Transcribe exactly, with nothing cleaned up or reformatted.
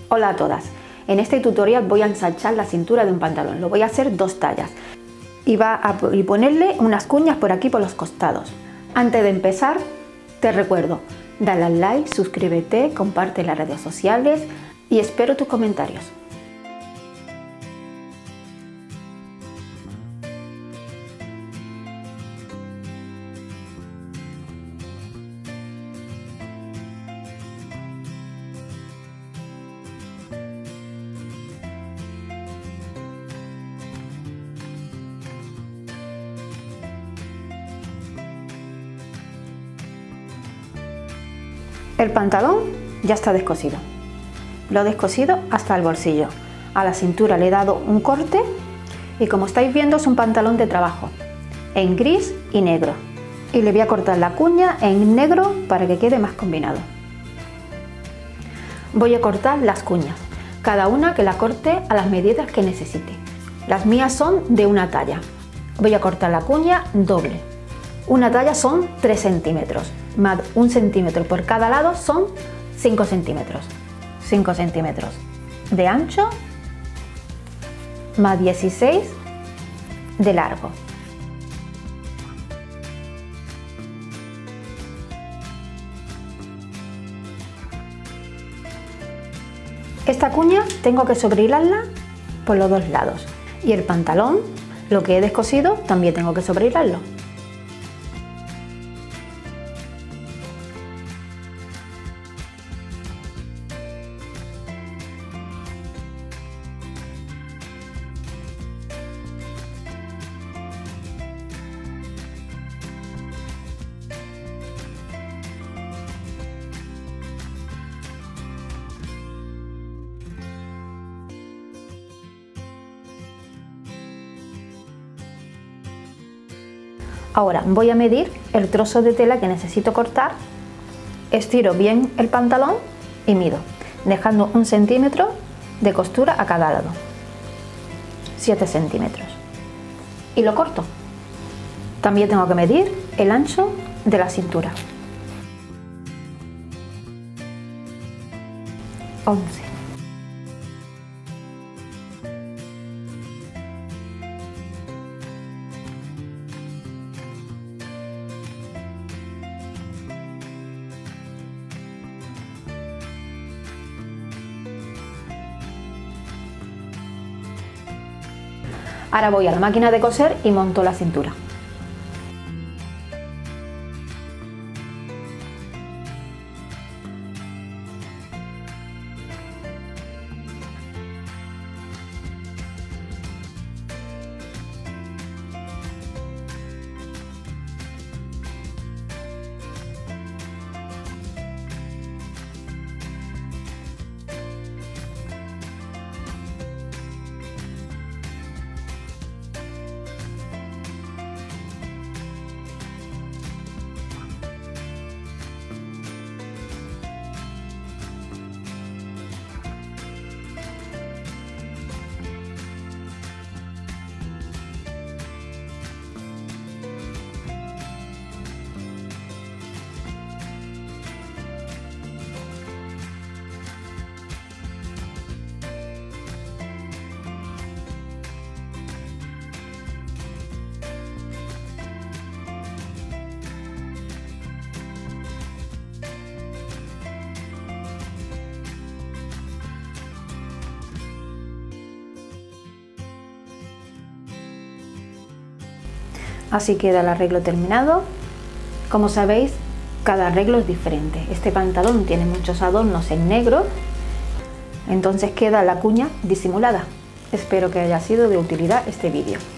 Hola a todas, en este tutorial voy a ensanchar la cintura de un pantalón, lo voy a hacer dos tallas y va a y ponerle unas cuñas por aquí por los costados. Antes de empezar te recuerdo, dale al like, suscríbete, comparte las redes sociales y espero tus comentarios. El pantalón ya está descosido. Lo he descosido hasta el bolsillo. A la cintura le he dado un corte y como estáis viendo es un pantalón de trabajo en gris y negro. Y le voy a cortar la cuña en negro para que quede más combinado. Voy a cortar las cuñas, cada una que la corte a las medidas que necesite. Las mías son de una talla. Voy a cortar la cuña doble. Una talla son tres centímetros, más un centímetro por cada lado son cinco centímetros. cinco centímetros de ancho más dieciséis de largo. Esta cuña tengo que sobrehilarla por los dos lados y el pantalón, lo que he descosido, también tengo que sobrehilarlo. Ahora voy a medir el trozo de tela que necesito cortar, estiro bien el pantalón y mido, dejando un centímetro de costura a cada lado, siete centímetros, y lo corto. También tengo que medir el ancho de la cintura, once. Ahora voy a la máquina de coser y monto la cintura. Así queda el arreglo terminado. Como sabéis, cada arreglo es diferente. Este pantalón tiene muchos adornos en negro, entonces queda la cuña disimulada. Espero que haya sido de utilidad este vídeo.